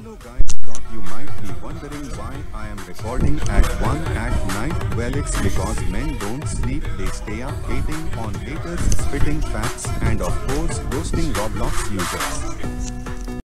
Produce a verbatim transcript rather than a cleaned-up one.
Hello guys, thought you might be wondering why I am recording at one at night. Well, it's because men don't sleep, they stay up hating on haters, spitting facts, and of course roasting Roblox users.